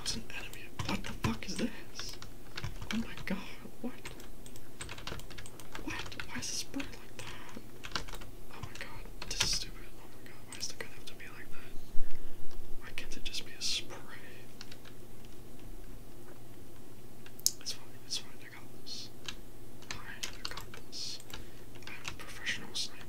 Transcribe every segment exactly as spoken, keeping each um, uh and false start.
It's an enemy. What the fuck is this? Oh my god, what? What? Why is this bird like that? Oh my god, this is stupid. Oh my god, why does the gun have to be like that? Why can't it just be a spray? It's fine, it's fine, I got this. I got this. I'm a professional sniper.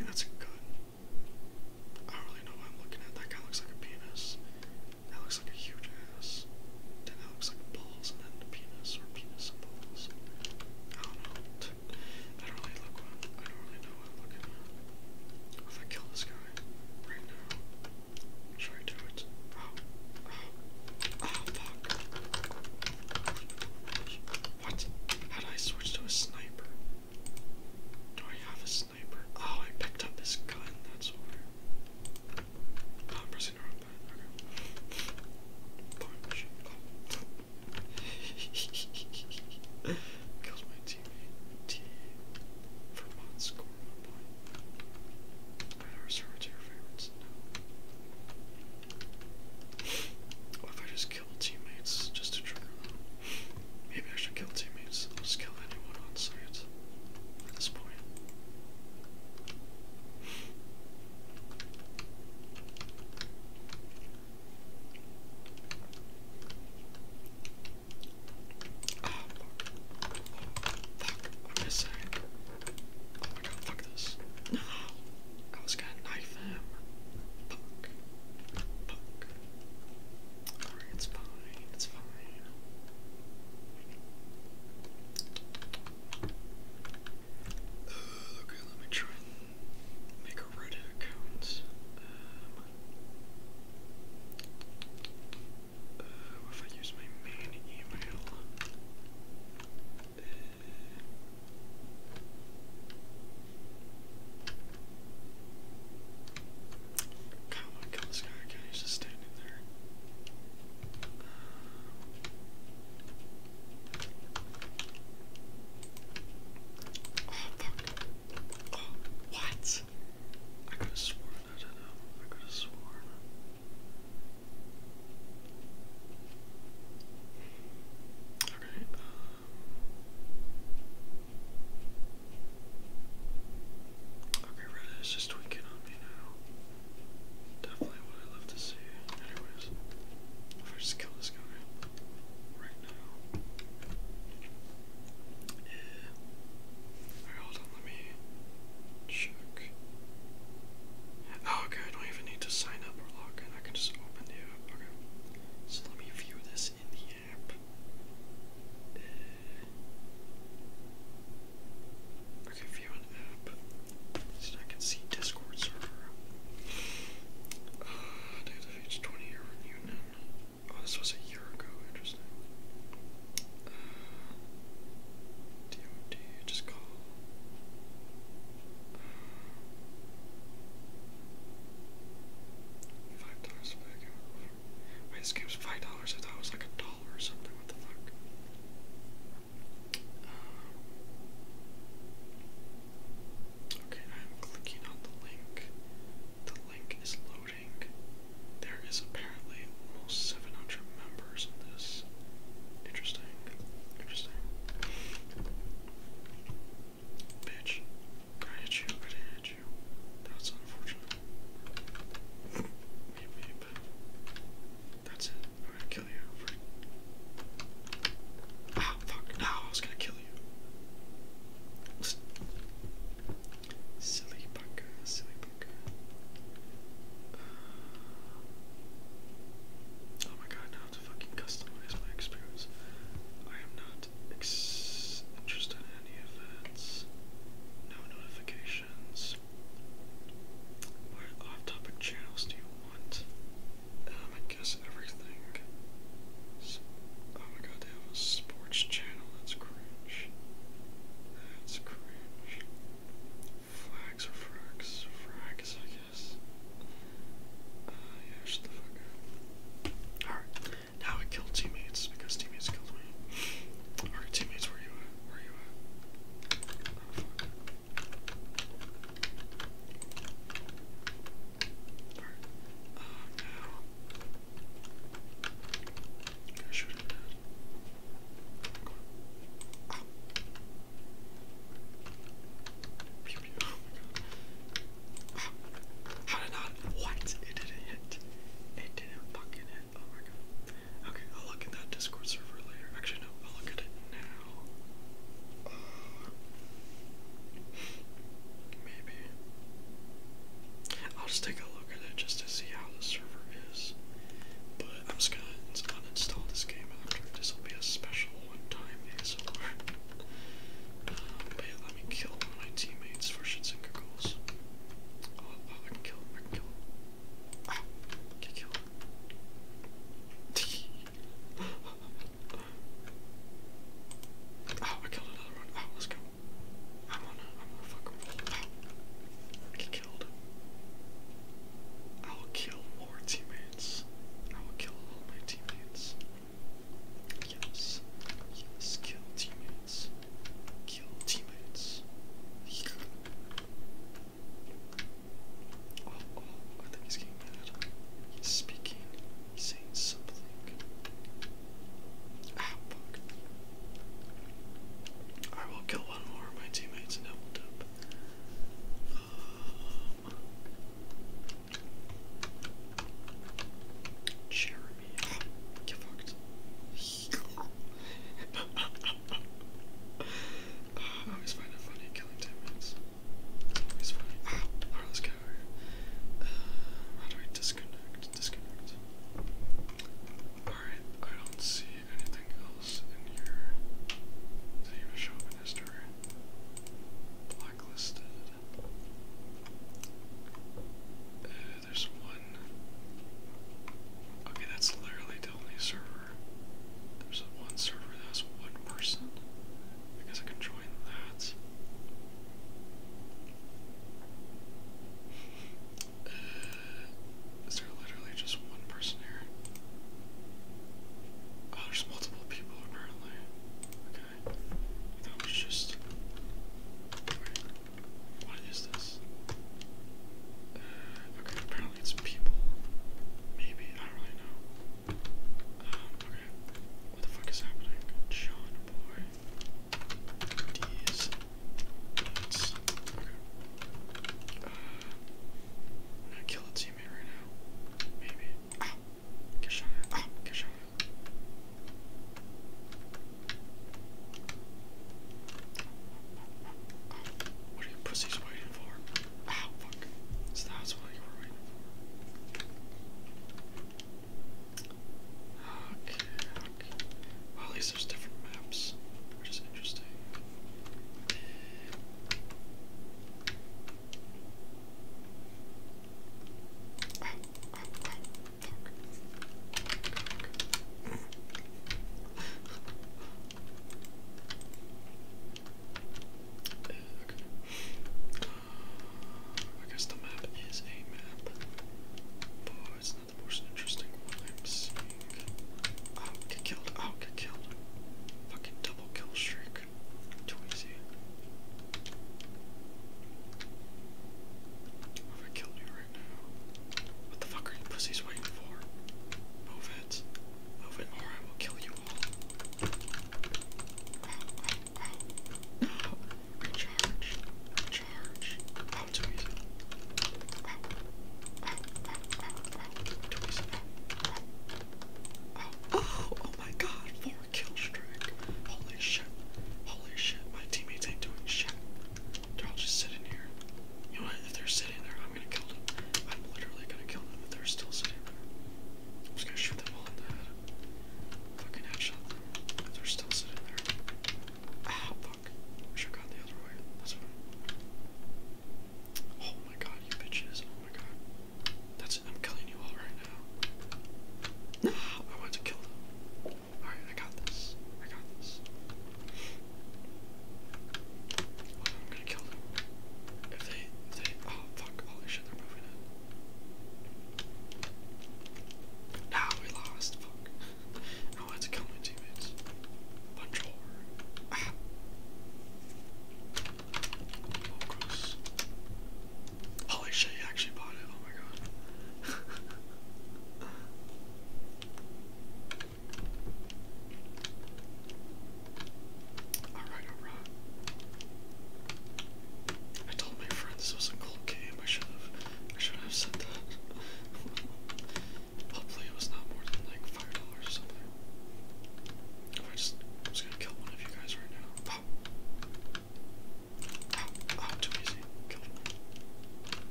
think that's a gun. I don't really know what I'm looking at. That guy looks like a penis. That looks like a huge ass. Then that looks like balls, and then the penis, or penis and balls. I don't know. I don't really look what I don't really know what I'm looking at. If I kill this guy right now, should I do it? Oh, oh, oh, fuck. What? How did I switch to a sniper? Do I have a sniper? Oh, I picked up his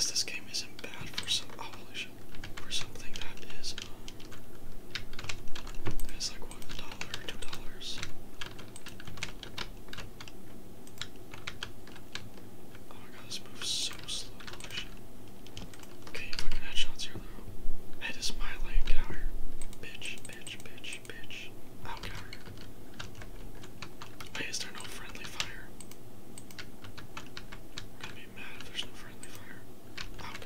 guess this game isn't bad for some. Oh, holy shit. For something that is, um, that is like, what, a dollar or two dollars? Oh my god, this moves so slow. Holy shit. Okay, fucking headshots here, though. Hey, this is my lane. Get out here. Bitch, bitch, bitch, bitch. Oh, get out here. Wait, is there no friendly fire? I'm gonna be mad if there's no friendly fire. Oh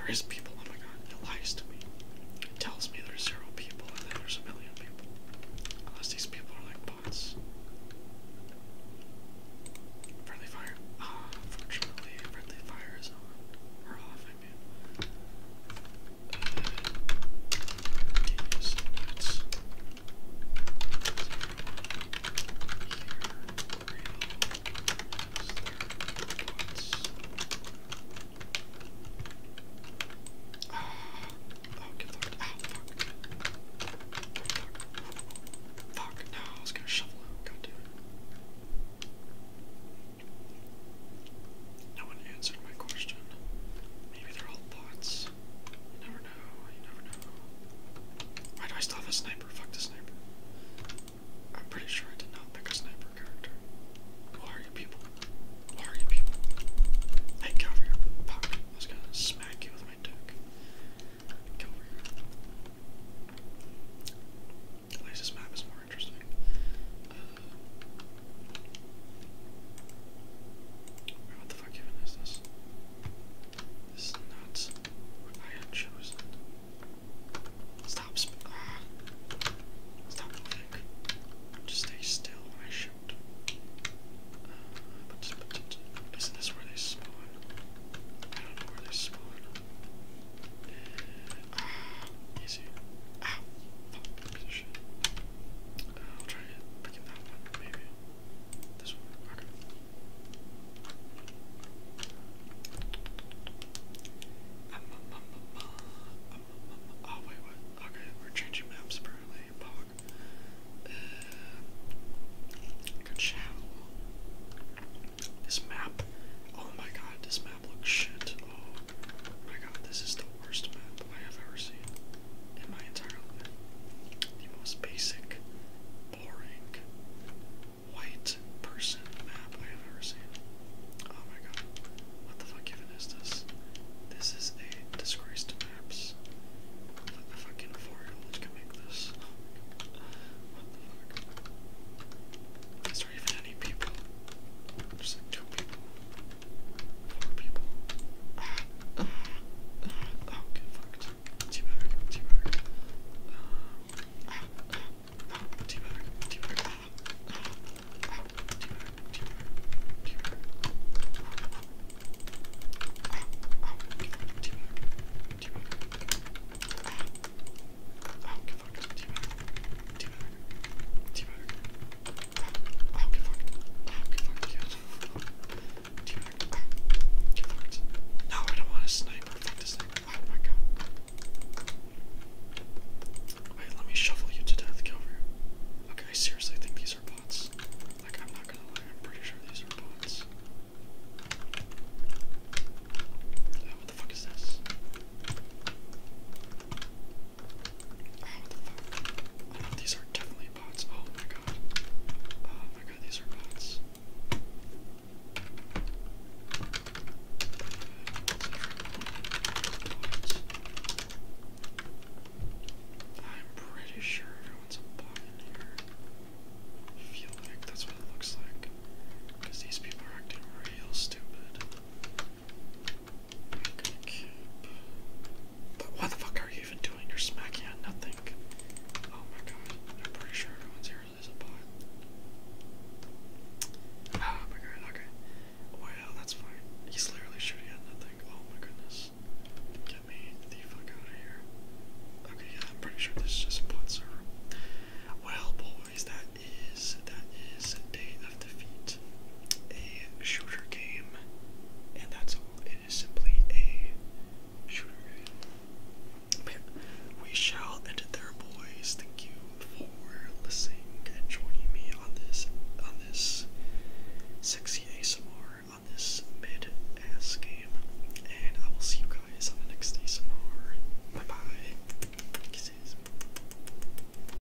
there is people. Oh my god, it lies to me. It tells me there's zero people and then there's a million people. Unless these people are like bots. Friendly fire. Ah, unfortunately, friendly fire is on. Or off, I mean. Uh, these nuts. Oh, get fucked. Ow, fuck. Fuck. Fuck, no, I was gonna shovel it. God damn it. No one answered my question. Maybe they're all bots. You never know, you never know. Why do I still have a sniper? Fuck the sniper. I'm pretty sure I did not pick a sniper character. Who are you people? Who are you people? Hey, get over here. Fuck. I was gonna smack you with my dick. Get over here. At least this map is more interesting. Uh, wait, what the fuck even is this? This is nuts. I had chosen. Stop sp- ah. Stop moving. Just stay still when I shoot. Uh, but, but, but, isn't this where they spawn? I don't know where they spawn. Uh, ah, easy. Ow. Fuck, piece of shit. Uh, I'll try picking that one, maybe. This one. Okay. Um, um, um, um, uh, um, um, um, oh, wait, what? Okay, we're changing maps apparently. Pog. Uh, good chow. This map. Oh my god, this map looks shit. Oh my god, this is the worst map.